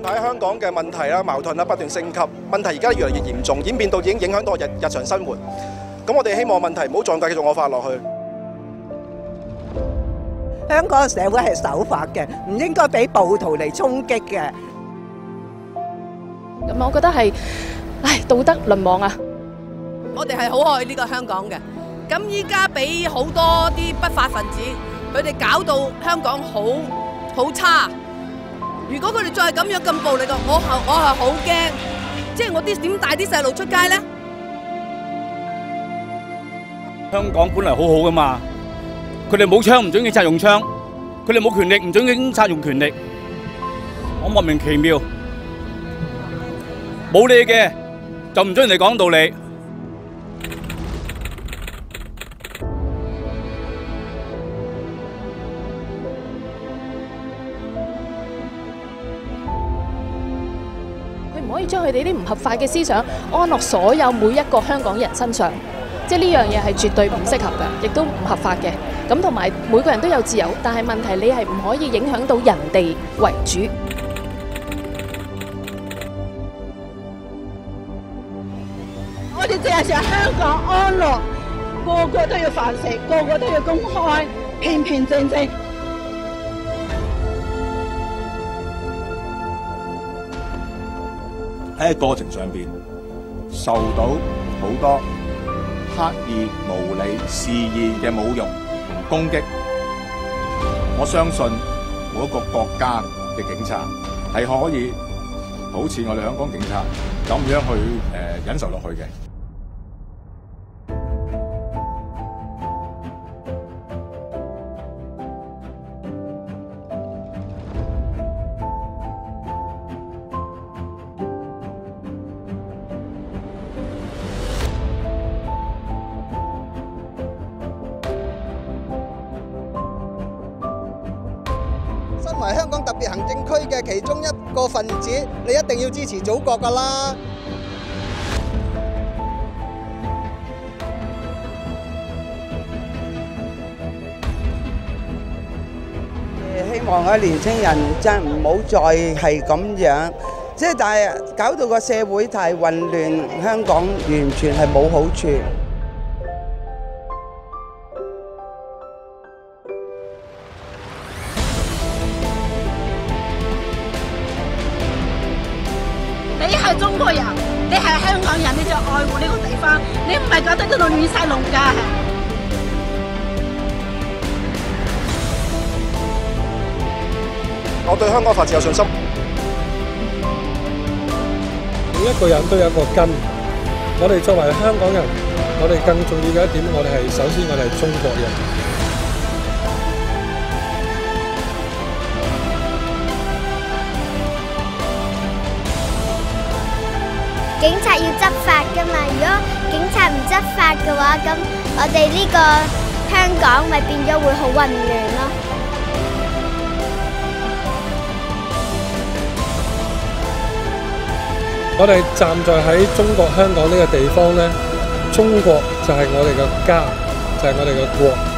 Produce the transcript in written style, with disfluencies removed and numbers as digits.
喺香港嘅問題啦、矛盾啦不斷升級，問題而家越嚟越嚴重，演變到已經影響到日常生活。咁我哋希望問題唔好再繼續惡化落去。 香港嘅社會係守法嘅，唔應該俾暴徒嚟衝擊嘅。 咁我覺得係，道德淪亡啊！ 我哋係好愛呢個香港嘅，咁依家俾好多啲不法分子，佢哋搞到香港好差。如果佢哋再咁樣咁暴力嘅，我係好驚，即係我點帶啲細路出街咧？ 香港本嚟好好噶嘛，佢哋冇槍唔准警察用槍，佢哋冇權力唔准警察用權力，我莫名其妙，冇理嘅就唔准人哋講道理。 唔可以將佢哋啲唔合法嘅思想安落所有每一個香港人身上，即係呢樣嘢係絕對唔適合嘅，亦都唔合法嘅。咁同埋每個人都有自由，但係問題你係唔可以影響到人哋為主。 我哋淨係想香港安樂，個個都要飯食，個個都要公開，平平靜靜。 喺過程上邊受到好多刻意無理肆意嘅侮辱同攻擊，我相信每一個國家嘅警察係可以好似我哋香港警察咁樣去忍受落去嘅。 身為香港特別行政區嘅其中一個分子，你一定要支持祖國㗎啦！ 希望嗰啲年青人真唔好再係咁樣，即係但係搞到個社會太混亂，香港完全係冇好處。 你係中國人，你係香港人，你就愛護呢個地方，你唔係覺得呢度亂晒龍㗎。 我對香港法治有信心。 每一個人都有一個根，我哋作為香港人，我哋更重要嘅一點，我哋係首先我哋係中國人。 警察要執法㗎嘛，如果警察唔執法嘅話，咁我哋呢個香港咪變咗會好混亂咯。 我哋站在喺中國香港呢個地方呢，中國就係我哋嘅家，就係我哋嘅國。